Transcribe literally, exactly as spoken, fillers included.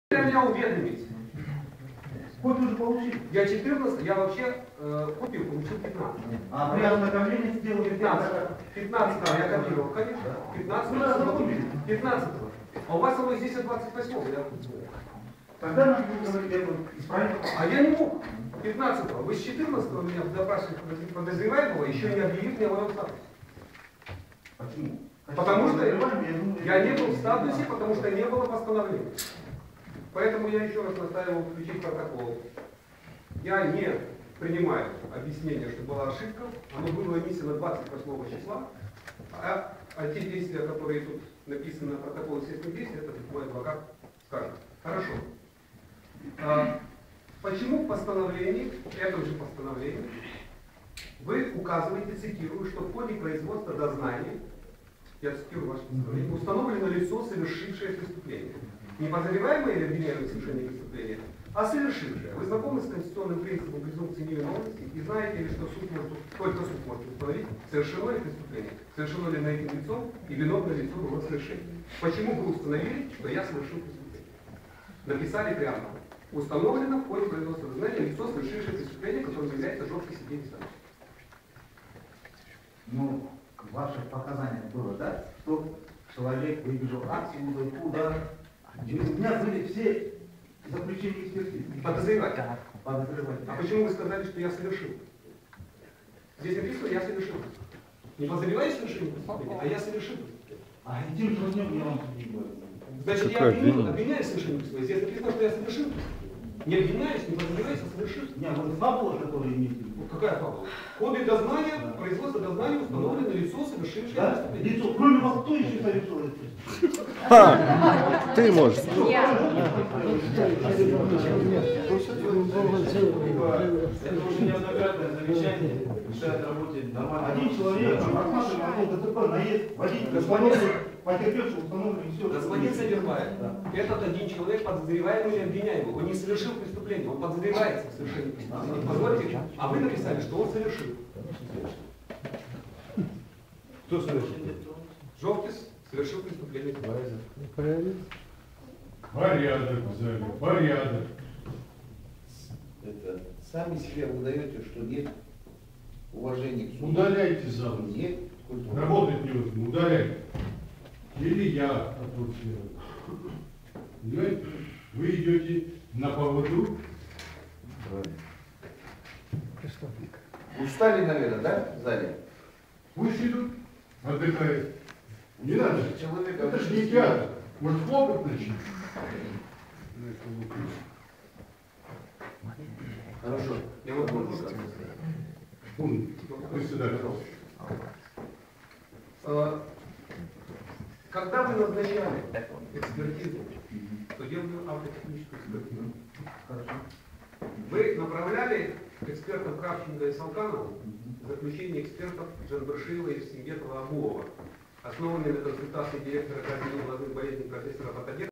Меня уведомить. Копию уже получили? Я четырнадцать, я вообще э, копию получил пятнадцать. А при ознакомлении сделали пятнадцать. пятнадцать, я копировал, конечно. пятнадцать. пятнадцать. А у вас оно здесь от двадцать восьмого. Я... Тогда нам будет говорить, я буду исправить. А я не мог. пятнадцатого. Вы с четырнадцатого меня допрашивали подозреваемого, еще не объявив мне о моем статусе. Почему? Потому что я, я не был в статусе, потому что не было постановления. Поэтому я еще раз настаивал включить протокол. Я не принимаю объяснение, что была ошибка. Оно было нанесено двадцать восьмого числа. А, а те действия, которые тут написаны на протоколе следственных действий, это мой адвокат скажет. Хорошо. А, почему в постановлении, в этом же постановлении, вы указываете, цитирую, что в ходе производства дознания, я цитирую ваше постановление, установлено лицо, совершившее преступление. Не подозреваемое или обвиняемое в совершении преступления, а совершившее. Вы знакомы с конституционным принципом презумпции невиновности и знаете ли, что суд может, только суд может установить, совершено ли преступление, совершено ли на этим лицом и виновное лицо было совершение. Почему вы установили, что я совершил преступление? Написали прямо. Установлено в ходе производства дознания лицо, совершившее преступление, которым является жесткий сидельный статус. Ну, в ваших показаниях было, да, что человек выбежал отсюда, куда. У меня были все заключения экспертизы. Подозревать. Подозревать. А почему вы сказали, что я совершил? Здесь написано, я совершил. Не подозреваю совершение преступления, а я совершил. А тем же днем я вам судить говорю. Значит, я обвиню, обвиняюсь в совершении преступления. Здесь написано, что я совершил. Не обвиняюсь, не подозреваюсь, а совершил. Не, вот фабула, которая имеет в виду. Ну, какая фабула? В ходе дознания, да. производства дознания установлено лицо, совершившее Да? преступление. Лицо. Кроме вас, кто еще совершил это? А, ты можешь. Это уже неоднократное замечание, мешает работе нормально. Один человек рассматривал ДТП, наезд, водитель, господин потерпевший, установлен все. Господин Садербаев, этот один человек подозреваемый или обвиняемый. Он не совершил преступление, он подозревается в совершении преступления. Позвольте, а вы написали, что он совершил. Кто совершил? Жовтис совершил преступление. Порядок в зале, порядок. Это сами себе выдаете, что нет уважения к суду. Удаляйте зал. Нет культуры. Работать невозможно, удаляйте. Или я отпустил. Понимаете? Вы идете на поводу. Устали, наверное, да, в зале? Пусть идут, отдыхают. Не надо. Человека Это же не театр. Может, хлопать начнем? Хорошо. Я вот могу сказать. Председатель. Э, Когда вы назначали экспертизу, то делали автотехническую экспертизу. Вы направляли экспертам Кравченко и Салканову заключение экспертов Джанбершиева, Евсимбетова, Абулова, основанные на консультации директора Академии молодых болезней профессора Батагера.